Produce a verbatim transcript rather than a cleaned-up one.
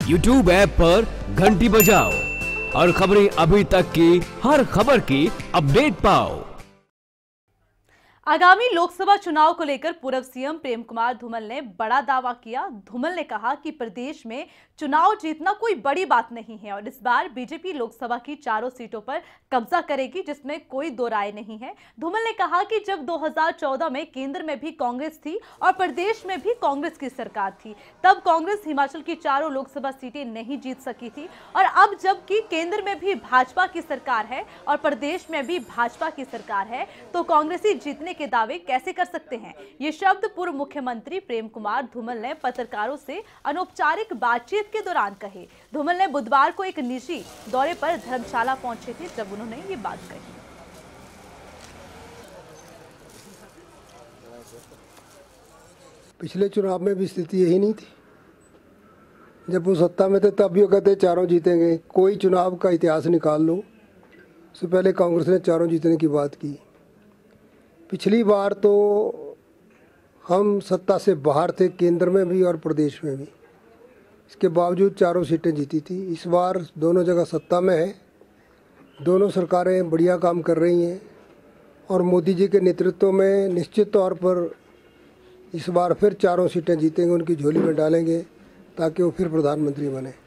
YouTube app पर घंटी बजाओ और खबरें अभी तक की हर खबर की अपडेट पाओ। आगामी लोकसभा चुनाव को लेकर पूर्व सीएम प्रेम कुमार धूमल ने बड़ा दावा किया। धूमल ने कहा कि प्रदेश में चुनाव जीतना कोई बड़ी बात नहीं है और इस बार बीजेपी लोकसभा की चारों सीटों पर कब्जा करेगी, जिसमें कोई दो राय नहीं है। धूमल ने कहा कि जब दो हज़ार चौदह में केंद्र में भी कांग्रेस थी और प्रदेश में भी कांग्रेस की सरकार थी, तब कांग्रेस हिमाचल की चारों लोकसभा सीटें नहीं जीत सकी थी और अब जबकि केंद्र में भी भाजपा की सरकार है और प्रदेश में भी भाजपा की सरकार है, तो कांग्रेसी जीतने के दावे कैसे कर सकते हैं। ये शब्द पूर्व मुख्यमंत्री प्रेम कुमार धूमल ने पत्रकारों से अनौपचारिक बातचीत के दौरान कहे। धूमल ने बुधवार को एक निजी दौरे पर धर्मशाला पहुंचे थे, जब उन्होंने ये बात कही। पिछले चुनाव में भी स्थिति यही नहीं थी। जब वो सत्ता में थे तब भी वो कहते चारों जीतेंगे। कोई चुनाव का इतिहास निकाल लो, उससे पहले कांग्रेस ने चारों जीतने की बात की। पिछली बार तो हम सत्ता से बाहर थे, केंद्र में भी और प्रदेश में भी, इसके बावजूद चारों सीटें जीती थी। इस बार दोनों जगह सत्ता में है, दोनों सरकारें बढ़िया काम कर रही हैं और मोदी जी के नेतृत्व में निश्चित तौर पर इस बार फिर चारों सीटें जीतेंगे, उनकी झोली में डालेंगे ताकि वो फिर प्रधानमंत्री बने।